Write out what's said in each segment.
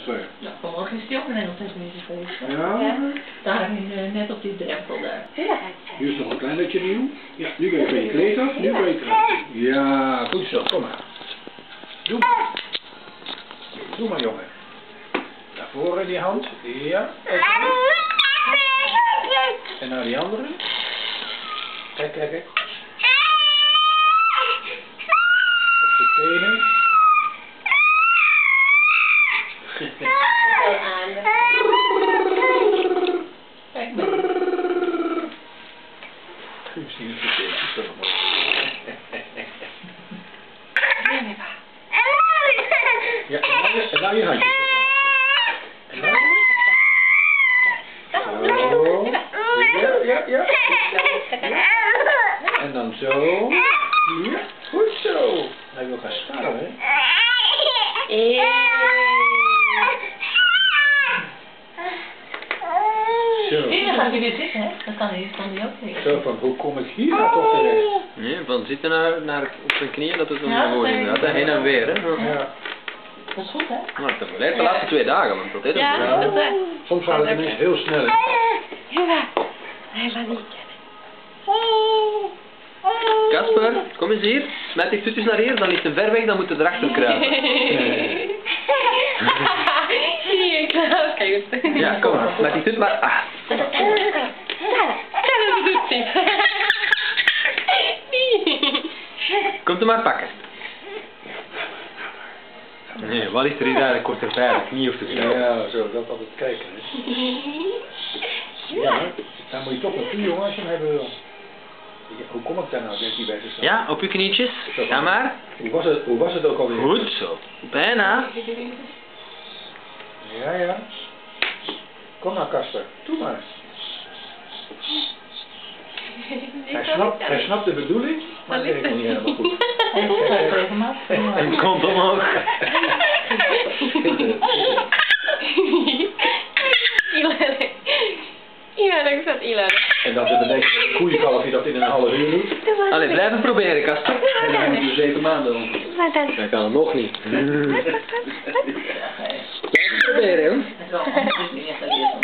Zo. Ja, vanmorgen is die ook een hele tijd bezig geweest. Ja. Daar net op die drempel daar. Ja. Hier is nog een klein beetje nieuw. Ja, nu ben je van je kleed af. Nu ben je klaar. Ja, goed zo. Kom maar. Doe maar. Doe maar, jongen. Naar voren die hand. Ja. En naar die andere. Kijk, kijk, kijk. Op de tenen. Kijk maar. Guus, die is verkeerd. Ja, en nou je handjes. En nou zo. Ja, ja, ja. En dan zo. Ja, goed zo. Hij wil gaan staan, hè. Zo. Hier gaat hij weer zitten, hè? Dan kan hij ook weer. Zo van, hoe kom ik hier nou toch terecht? Nee, van zitten naar op zijn knieën, dat is een Ja, mooie inderdaad. En heen en weer, hè. Ja. Dat is goed, hè? Maar het blijft de laatste 2 dagen, want dat is het. Ja, dat is. Soms gaat het ineens heel snel. Ja. Hij laat niet Kasper, kom eens hier. Smet die voetjes naar hier, dan ligt hij ver weg, dan moet hij erachter kruipen. Hier, Klaas, kijk eens. Ja, kom maar. Smet die voet maar. Ah. Komt u maar pakken. Nee, wat ligt er hier eigenlijk kort erbij? De knie of de knie? Ja, zo, dat altijd kijken. Hè. Ja, dan moet je toch naartoe, jongen, als je hem hebben wil. Ja, hoe kom ik daar nou, denkt hij bij zichzelf? Ja, op uw knietjes. Ja maar. Hoe was het ook alweer? Goed zo. Bijna. Ja, ja. Kom nou, Kasper. Doe maar. Hij snapt de bedoeling, maar het werkt nog niet helemaal goed. En komt omhoog. Ja, dan staat Ilan. En dat is de meeste koeienkalfje dat in een half uur doet. Allee, blijven proberen, Kasper. En dan moet je 7 maanden om. Wat dan? Dat kan het nog niet. Blijven proberen, hè. Dat is wel anders dingen geleerd.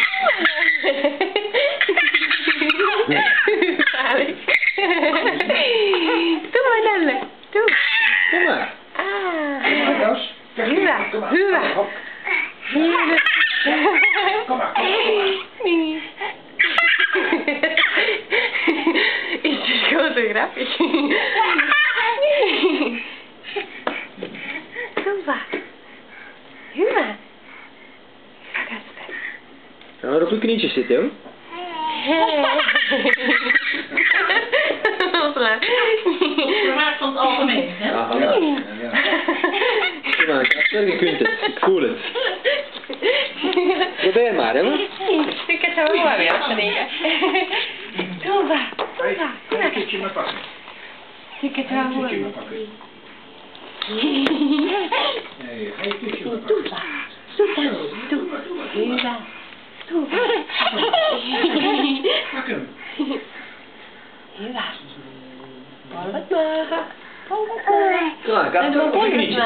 Doe maar dan. Doe. Kom maar. Kom maar, Ros. Huwa. Kom maar. Huwa. Hop. Kom maar. Nee. Is het gewoon zo grappig? Huwa. Huwa. Ga maar op uw knietjes zitten, hoor. Vermaak van het algemeen, hè? Ah, ja. Kom maar, Kasper, je kunt het. Ik voel het. Probeer maar, hè. Ik heb het wel weer afgedeken. Doe maar. Ga je een keertje maar pakken. Ik heb Ga je het een wel keertje maar pakken. Nee, ga je een keertje maar pakken. Doe. Pak hem. Huwa. Kom wat maken. Kom maar, Kasper, op uw knietjes.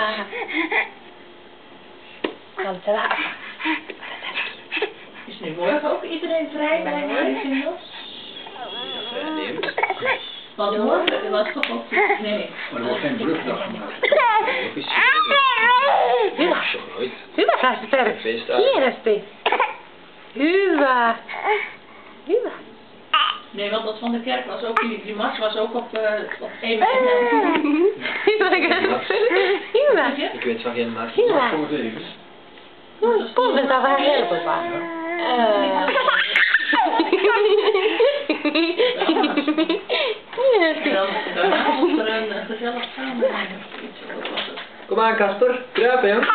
Kom te laten. Is nu morgen ook iedereen vrij bij mij inmiddels? Want morgen was toch ook... Nee. Maar er wordt geen brugdag gemaakt. Huwa. Huwa, gaat het verder. Hier is het. Huwa. Huwa. Nee, want dat van de kerk was ook, die mars was ook op 1 Huwa. Ik weet van geen maat. Huwa. Kom eens even. Kom, dat wel helpen, pa. En dan daarna moest er een gezellig samen. Kom aan, Kasper. Kruipen, hè.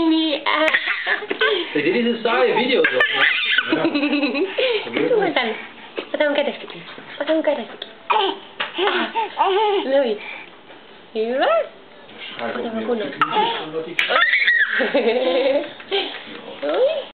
Dit is een saaie video, zo. Doe maar dan. Wat dan kan ik doen? Wat dan kan ik doen? Leuk. Huwa. Schuif op je knietjes, omdat hij... Oei.